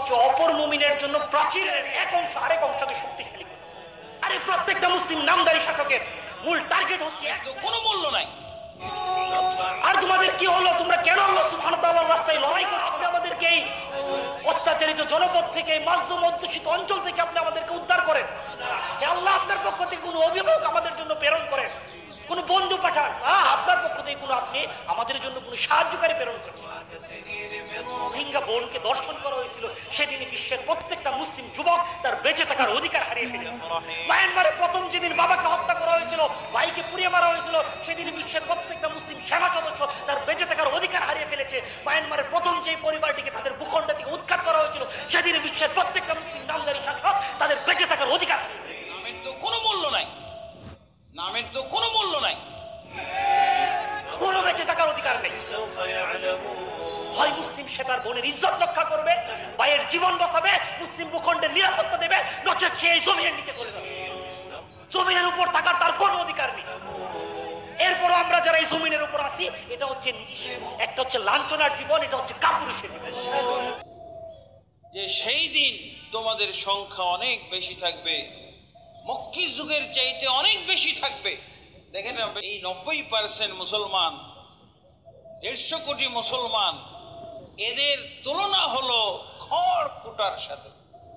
হচ্ছে অপর মুমিনের জন্য প্রাচীরের এক অংশ আরেক অংশকে শক্তিশালী করা। আরে প্রত্যেকটা মুসলিম নামদারি শাসকের মূল টার্গেট হচ্ছে কোনো মূল্য নাই। আর তোমাদের কি হলো? তোমরা কেন আল্লাহ সুবহানাহু ওয়া তাআলার রাস্তায় লড়াই করছো? আমাদেরকে এই অত্যাচারিত জনপদ থেকে, মাজলুম অধ্যুষিত অঞ্চল থেকে আপনি আমাদেরকে উদ্ধার করেন। হে আল্লাহ, আপনার পক্ষ থেকে কোনো অভিভাবক আমাদের জন্য প্রেরণ করেন, কোনো বন্ধু পাঠান। আপনার পক্ষ থেকে কোনো আপনি আমাদের জন্য কোনো সাহায্যকারী প্রেরণ করেন। রোহিঙ্গা বোনকে দর্শন করা হয়েছিল, সেদিনই বিশ্বের প্রত্যেকটা মুসলিম যুবক তার বেঁচে থাকার অধিকার হারিয়ে ফেলেছে। মায়ানমারে প্রথম যেদিন বাবাকে হত্যা করা হয়েছিল, ভাইকে পুড়িয়ে মারা হয়েছিল, সেদিন বিশ্বের প্রত্যেকটা মুসলিম সেনা সদস্য তার বেঁচে থাকার অধিকার হারিয়ে ফেলেছে। মায়ানমারের প্রথম যে পরিবারটিকে তাদের ভূখণ্ড থেকে উৎখাত করা হয়েছিল, সেদিন বিশ্বের প্রত্যেকটা মুসলিম নামদারি শাসক তাদের বেঁচে থাকার অধিকার হারিয়ে ফেলেছে। নামের তো কোনো মূল্য নাই, নামের তো কোনো মূল্য নাই, কোনো বেঁচে থাকার অধিকার নেই। হয় মুসলিম সে তার বোনের ইজ্জত রক্ষা করবে, ভাইয়ের জীবন বাঁচাবে, মুসলিম ভূখণ্ডের নিরাপত্তা দেবে, নচেত সে এই জমিনের নিচে চলে যাবে। জমিনের উপর থাকার তার কোনো অধিকার নেই। এরপরও আমরা যারা এই জমিনের উপর আছি, এটা হচ্ছে একটা হচ্ছে লাঞ্ছনার জীবন, এটা হচ্ছে কাপুরুষের জীবন। যে সেই দিন তোমাদের সংখ্যা অনেক বেশি থাকবে, মক্কি যুগের চাইতে অনেক বেশি থাকবে। দেখেন এই 90% মুসলমান, 150 কোটি মুসলমান, এদের তুলনা হলো খড়কুটার সাথে।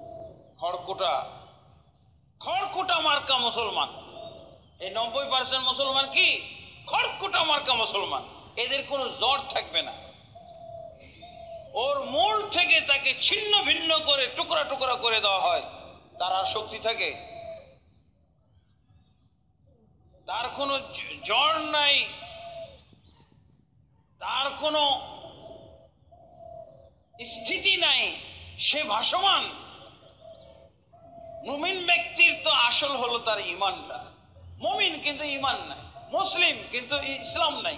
খড়কুটা মার্কা মুসলমান। এই 90% মুসলমান কি খড়কুটা মার্কা মুসলমান। এদের কোনো জড় থাকবে না। ওর মূল থেকে তাকে ছিন্ন ভিন্ন করে টুকরা টুকরা করে দেওয়া হয়, তার আর শক্তি থাকে? তার কোনো জড় নাই, তার কোনো স্থিতি নাই, সে ভাসমান। মুমিন ব্যক্তির তো আসল হলো তার ঈমানটা। মুমিন কিন্তু ঈমান নাই, মুসলিম কিন্তু ইসলাম নাই,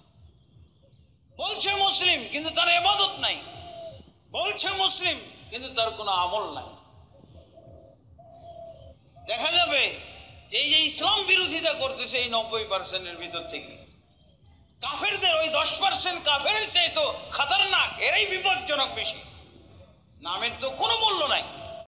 বলছে মুসলিম কিন্তু তার ইবাদত নাই, বলছে মুসলিম কিন্তু তার কোনো আমল নাই। দেখা যাবে এই যে ইসলাম বিরোধিতা করতেছে এই 90%-এর ভিতর থেকে, কাফেরদের ওই 10% কাফেরের চেয়ে তো খতরনাক, এরাই বিপজ্জনক বেশি। নামের তো কোনো মূল্য নাই।